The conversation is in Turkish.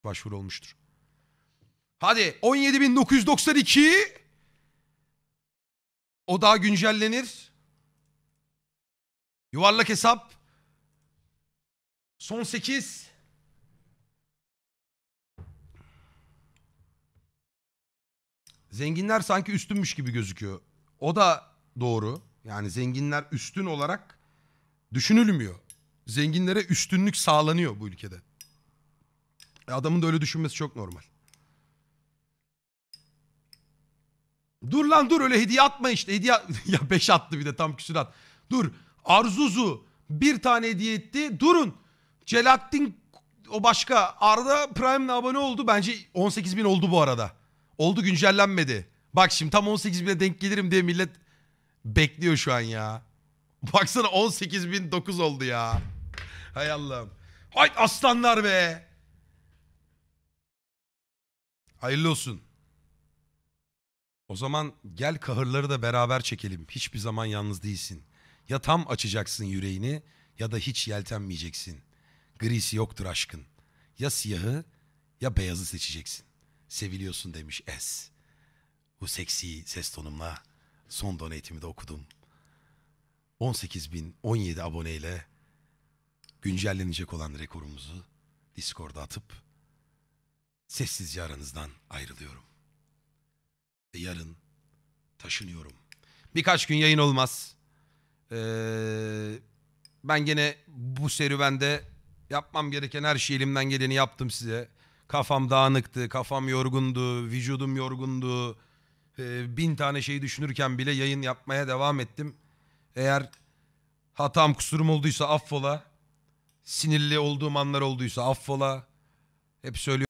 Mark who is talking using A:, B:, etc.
A: başvuru olmuştur. Hadi 17.992. O daha güncellenir. Yuvarlak hesap. Son 8. Zenginler sanki üstünmüş gibi gözüküyor. O da doğru. Yani zenginler üstün olarak düşünülmüyor. Zenginlere üstünlük sağlanıyor bu ülkede. Adamın da öyle düşünmesi çok normal. Dur lan dur, öyle hediye atma işte. Hediye ya 5 attı bir de tam küsurat. Dur. Arzuzu bir tane hediye etti. Durun. Celaddin o başka. Arda Prime'le abone oldu. Bence 18.000 oldu bu arada. Oldu, güncellenmedi. Bak şimdi tam 18.000'e denk gelirim diye millet bekliyor şu an ya. Baksana 18.009 oldu ya. Hay Allah'ım. Hay aslanlar be. Hayırlı olsun. O zaman gel kahırları da beraber çekelim. Hiçbir zaman yalnız değilsin. Ya tam açacaksın yüreğini ya da hiç yeltenmeyeceksin. Grisi yoktur aşkın. Ya siyahı ya beyazı seçeceksin. Seviliyorsun demiş S. Bu seksi ses tonumla son donate'imi de okudum. 18.017 aboneyle güncellenecek olan rekorumuzu Discord'a atıp sessizce aranızdan ayrılıyorum. Ve yarın taşınıyorum. Birkaç gün yayın olmaz. Ben gene bu serüvende yapmam gereken her şeyi elimden geleni yaptım size. Kafam dağınıktı, kafam yorgundu, vücudum yorgundu. 1000 tane şey düşünürken bile yayın yapmaya devam ettim. Eğer hatam kusurum olduysa affola. Sinirli olduğum anlar olduysa affola. Hep söylüyorum.